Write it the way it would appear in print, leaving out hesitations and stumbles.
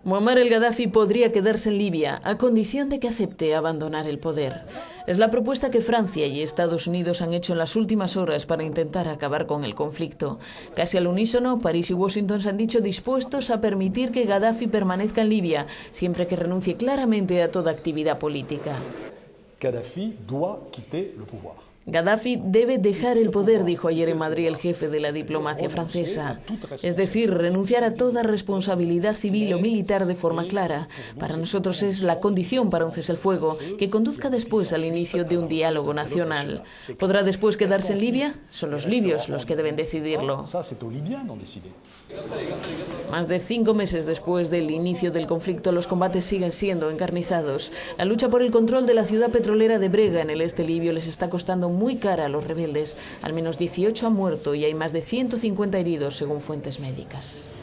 Muammar el-Gaddafi podría quedarse en Libia a condición de que acepte abandonar el poder. Es la propuesta que Francia y Estados Unidos han hecho en las últimas horas para intentar acabar con el conflicto. Casi al unísono, París y Washington se han dicho dispuestos a permitir que Gaddafi permanezca en Libia, siempre que renuncie claramente a toda actividad política. Gaddafi doit quitter le pouvoir. Gaddafi debe dejar el poder, dijo ayer en Madrid el jefe de la diplomacia francesa. Es decir, renunciar a toda responsabilidad civil o militar de forma clara. Para nosotros es la condición para un cese el fuego, que conduzca después al inicio de un diálogo nacional. ¿Podrá después quedarse en Libia? Son los libios los que deben decidirlo. Más de 5 meses después del inicio del conflicto, los combates siguen siendo encarnizados. La lucha por el control de la ciudad petrolera de Brega, en el este libio, les está costando muy cara a los rebeldes. Al menos 18 han muerto y hay más de 150 heridos, según fuentes médicas.